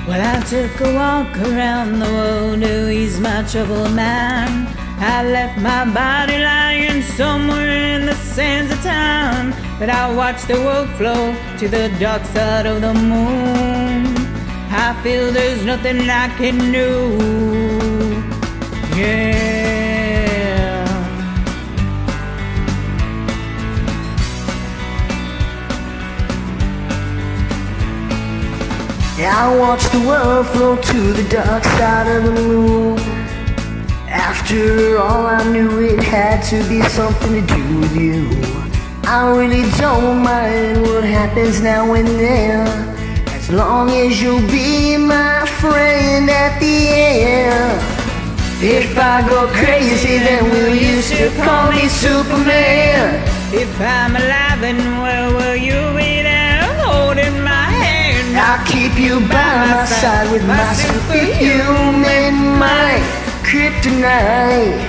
Well, I took a walk around the world to ease my troubled mind. I left my body lying somewhere in the sands of time, but I watched the world flow to the dark side of the moon. I feel there's nothing I can do. Yeah. I watched the world flow to the dark side of the moon. After all, I knew it had to be something to do with you. I really don't mind what happens now and then, as long as you'll be my friend at the end. If I go crazy, then will you still call me Superman? If I'm alive, then where will you be there, holding my hand? I'll keep you by my side with my superhuman might, Kryptonite.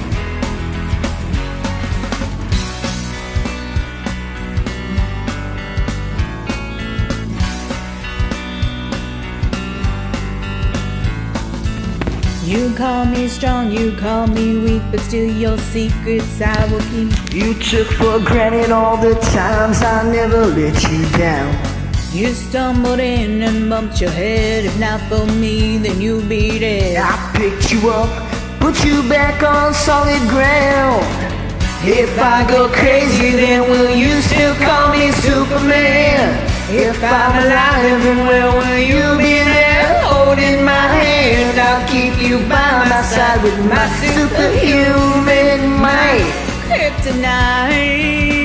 You call me strong, you call me weak, but still your secrets I will keep. You took for granted all the times I never let you down. You stumbled in and bumped your head. If not for me, then you'd be dead. I picked you up, put you back on solid ground. If I go crazy, then will you still call me Superman? If I'm alive, then where will you be there, holding my hand? I'll keep you by my side with my superhuman might, Kryptonite.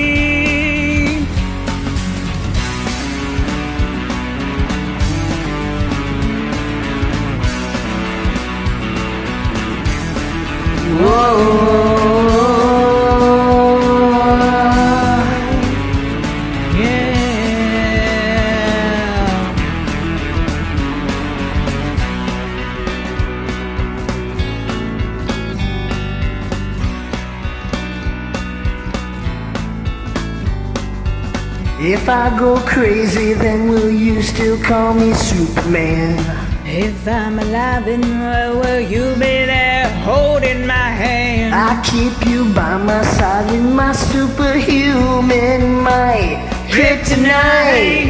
Whoa. If I go crazy, then will you still call me Superman? If I'm alive, then where will you be there, holding my hand? I keep you by my side with my superhuman might, Kryptonite.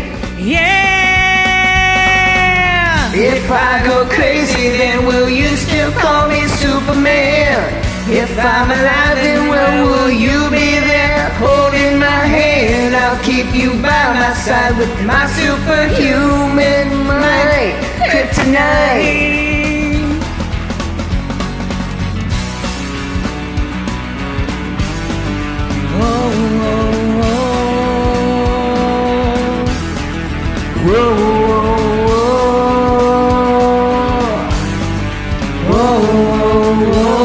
Yeah! If I go crazy, then will you still call me Superman? If I'm alive, then where will you be there, holding my hand? I'll keep you by my side with my superhuman might, Kryptonite. Whoa, whoa, Whoa, whoa, whoa, whoa, whoa, whoa.